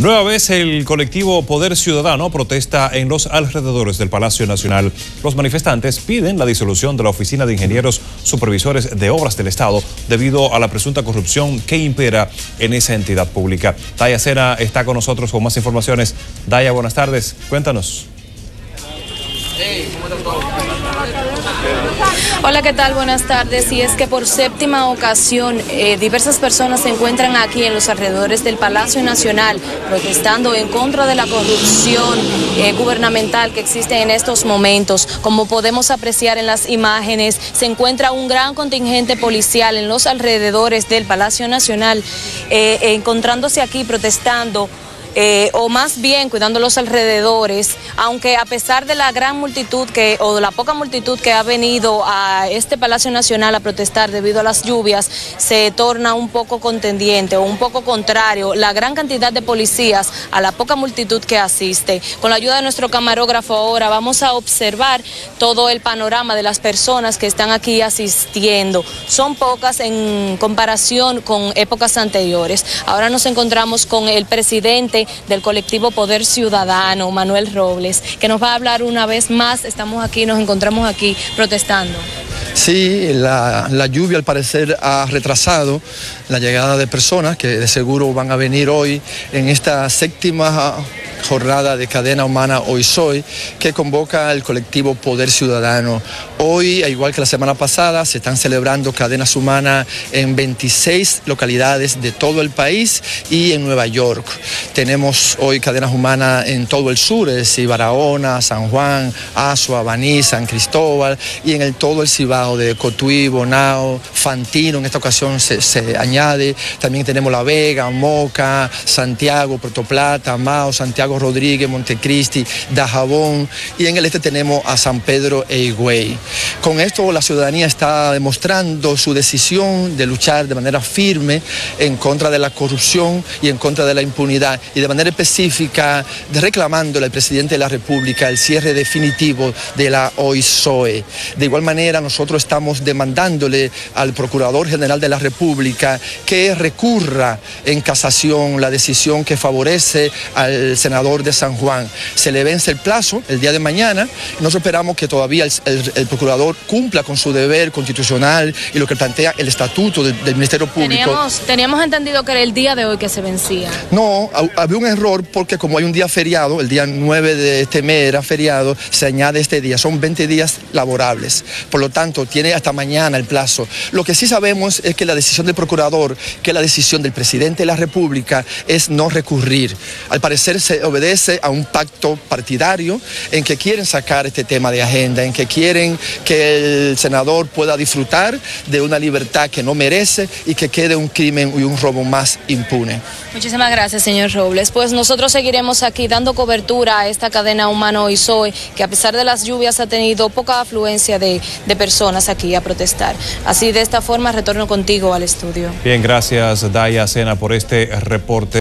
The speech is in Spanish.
Nueva vez el colectivo Poder Ciudadano protesta en los alrededores del Palacio Nacional. Los manifestantes piden la disolución de la Oficina de Ingenieros Supervisores de Obras del Estado debido a la presunta corrupción que impera en esa entidad pública. Daya Sena está con nosotros con más informaciones. Daya, buenas tardes. Cuéntanos. Hola, ¿qué tal? Buenas tardes. Y es que por séptima ocasión diversas personas se encuentran aquí en los alrededores del Palacio Nacional protestando en contra de la corrupción gubernamental que existe en estos momentos. Como podemos apreciar en las imágenes, se encuentra un gran contingente policial en los alrededores del Palacio Nacional encontrándose aquí protestando. O más bien cuidando los alrededores, aunque a pesar de la gran multitud o de la poca multitud que ha venido a este Palacio Nacional a protestar debido a las lluvias, se torna un poco contendiente o un poco contrario la gran cantidad de policías a la poca multitud que asiste. Con la ayuda de nuestro camarógrafo ahora vamos a observar todo el panorama de las personas que están aquí asistiendo. Son pocas en comparación con épocas anteriores. Ahora nos encontramos con el presidente del colectivo Poder Ciudadano, Manuel Robles, que nos va a hablar una vez más. Nos encontramos aquí protestando. Sí, la lluvia al parecer ha retrasado la llegada de personas que de seguro van a venir hoy en esta séptima jornada de Cadena Humana Hoy Soy, que convoca el colectivo Poder Ciudadano. Hoy, igual que la semana pasada, se están celebrando cadenas humanas en 26 localidades de todo el país y en Nueva York. Tenemos hoy cadenas humanas en todo el sur, es decir, Barahona, San Juan, Azua, Baní, San Cristóbal, y en todo el Cibao de Cotuí, Bonao, Fantino, en esta ocasión se añade. También tenemos La Vega, Moca, Santiago, Puerto Plata, Mao, Santiago Rodríguez, Montecristi, Dajabón, y en el este tenemos a San Pedro e Higüey. Con esto la ciudadanía está demostrando su decisión de luchar de manera firme en contra de la corrupción y en contra de la impunidad, y de manera específica reclamándole al presidente de la República el cierre definitivo de la OISOE. De igual manera, nosotros estamos demandándole al Procurador General de la República que recurra en casación la decisión que favorece al senador de San Juan. Se le vence el plazo el día de mañana. Nosotros esperamos que todavía el procurador cumpla con su deber constitucional y lo que plantea el estatuto del Ministerio Público. Teníamos entendido que era el día de hoy que se vencía. No, había un error porque como hay un día feriado, el día 9 de este mes era feriado, se añade este día. Son 20 días laborables. Por lo tanto, tiene hasta mañana el plazo. Lo que sí sabemos es que la decisión del procurador, que la decisión del presidente de la República es no recurrir. Al parecer se obedece a un pacto partidario en que quieren sacar este tema de agenda, en que quieren que el senador pueda disfrutar de una libertad que no merece y que quede un crimen y un robo más impune. Muchísimas gracias, señor Robles. Pues nosotros seguiremos aquí dando cobertura a esta cadena humana Hoy Soy, que a pesar de las lluvias ha tenido poca afluencia de personas aquí a protestar. Así, de esta forma, retorno contigo al estudio. Bien, gracias, Daya Sena, por este reporte.